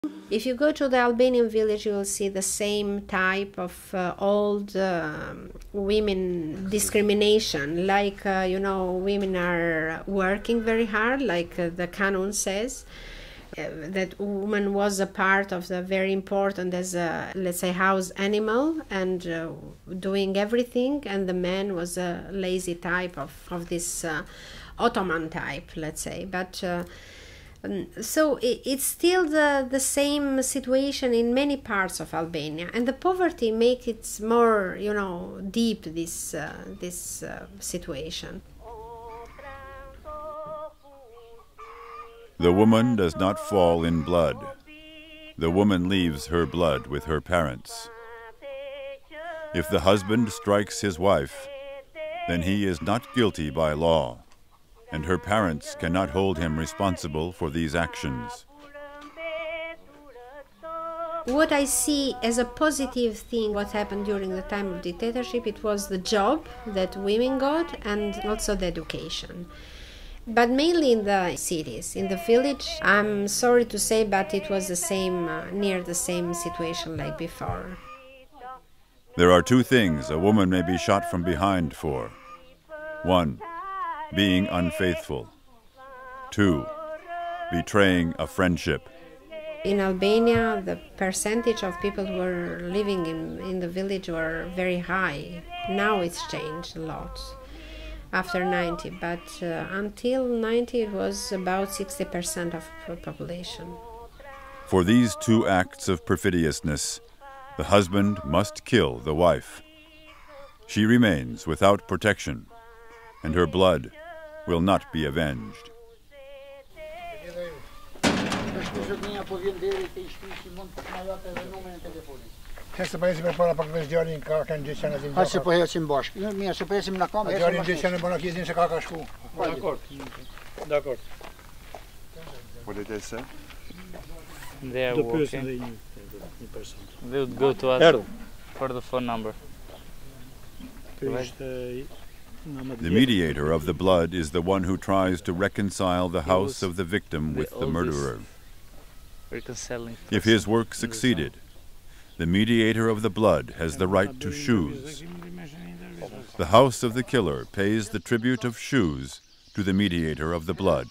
If you go to the Albanian village, you will see the same type of old women discrimination. Like, women are working very hard, like the canon says. That woman was a part of the very important as a, let's say, house animal and doing everything, and the man was a lazy type of this Ottoman type, let's say. But so it's still the same situation in many parts of Albania, and the poverty makes it more, deep, this situation. The woman does not fall in blood. The woman leaves her blood with her parents. If the husband strikes his wife, then he is not guilty by law, and her parents cannot hold him responsible for these actions. What I see as a positive thing, what happened during the time of dictatorship, it was the job that women got and also the education. But mainly in the cities. In the village, I'm sorry to say, but it was the same, near the same situation like before. There are two things a woman may be shot from behind for. 1, being unfaithful. 2, betraying a friendship. In Albania, the percentage of people who were living in the village were very high. Now it's changed a lot. After 90, but until 90 it was about 60% of the population. For these two acts of perfidiousness, the husband must kill the wife. She remains without protection, and her blood will not be avenged. Să păiesim pe ăla, pentru că ziorii în caca în gestiunea din Hai să păiesim bașc. Mie să păiesim la cameră. Ziorii în gestiunea bună chizin și caca șcu. De acord. What did they say? They are working. They would go to us for the phone number. The mediator of the blood is the one who tries to reconcile the house of the victim with the murderer. If his work succeeded, the mediator of the blood has the right to shoes. The house of the killer pays the tribute of shoes to the mediator of the blood.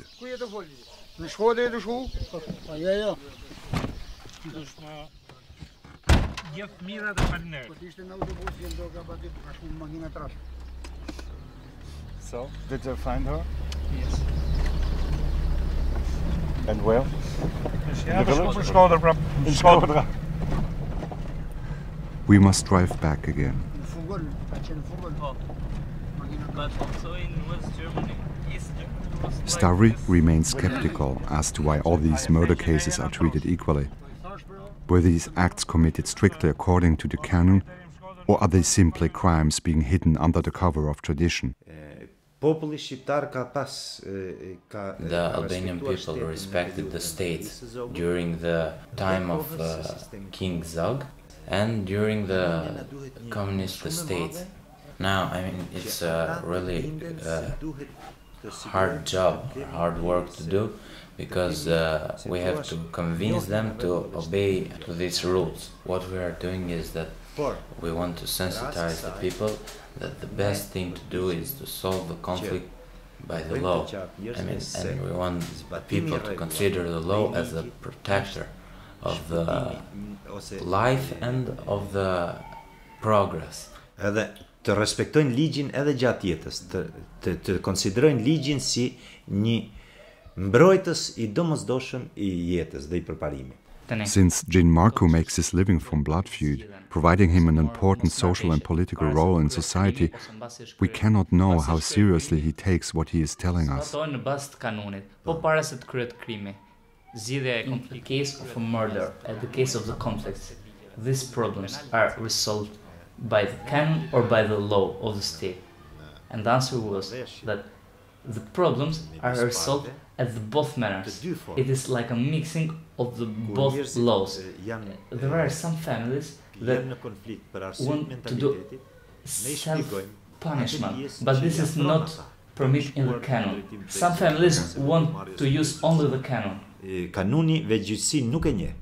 So, did you find her? Yes. And where? In the village? We must drive back again. But also in West Germany, East Germany was Stavri remains skeptical as to why all these murder cases are treated equally. Were these acts committed strictly according to the canon, or are they simply crimes being hidden under the cover of tradition? The Albanian people respected the state during the time of King Zog and during the communist state. Now, I mean, it's a really hard job, hard work to do, because we have to convince them to obey to these rules. What we are doing is that we want to sensitize the people that the best thing to do is to solve the conflict by the law. I mean, and we want people to consider the law as a protector of the life and of the progress. Të respektojnë ligjin edhe gjatë jetës, të konsiderojnë ligjin si një mbrojtës I domosdoshëm I jetës dhe I përparimit. Since Gianmarco makes his living from blood feud, providing him an important social and political role in society, we cannot know how seriously he takes what he is telling us. In the case of a murder, at the case of the conflicts, these problems are resolved by the canon or by the law of the state. And the answer was that the problems are resolved at the both manners. It is like a mixing of the both laws. There are some families that want to do self-punishment, but this is not permitted in the canon. Some families want to use only the canon. Kanuni veçgjithësi nuk e njeh.